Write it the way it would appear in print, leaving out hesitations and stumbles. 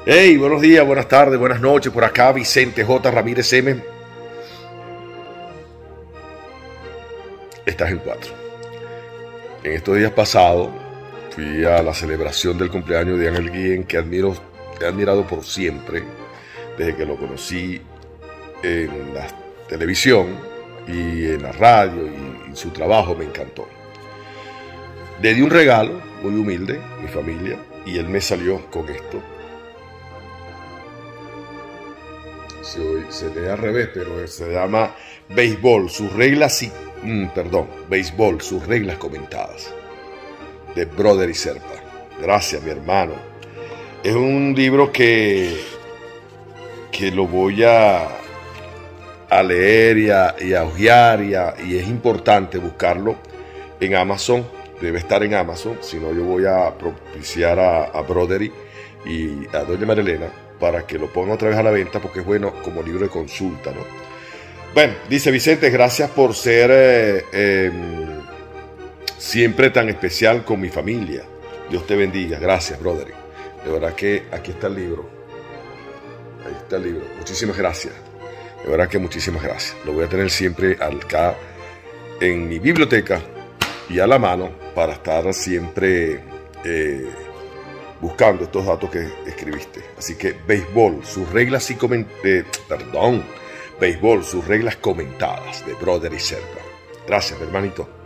Hey, buenos días, buenas tardes, buenas noches. Por acá Vicente J. Ramírez M. Estás en 4. En estos días pasados fui a la celebración del cumpleaños de Ángel Guillén, que he admirado por siempre, desde que lo conocí en la televisión y en la radio, y su trabajo me encantó. Le di un regalo muy humilde, mi familia, y él me salió con esto. Se lee al revés, pero se llama Béisbol, sus reglas Béisbol, sus reglas comentadas, de Broderick Serpa. Gracias, mi hermano. Es un libro que lo voy a leer y a hojear, y es importante buscarlo en Amazon. Debe estar en Amazon, si no yo voy a propiciar a Broderick y a doña Marilena para que lo pongan otra vez a la venta, porque es bueno como libro de consulta, ¿no? Bueno, dice Vicente, gracias por ser siempre tan especial con mi familia. Dios te bendiga. Gracias, Broderick. De verdad que aquí está el libro. Ahí está el libro. Muchísimas gracias. De verdad que muchísimas gracias. Lo voy a tener siempre acá en mi biblioteca y a la mano para estar siempre buscando estos datos que escribiste. Así que Béisbol, sus reglas Béisbol, sus reglas comentadas, de Broderick Serpa. Gracias, mi hermanito.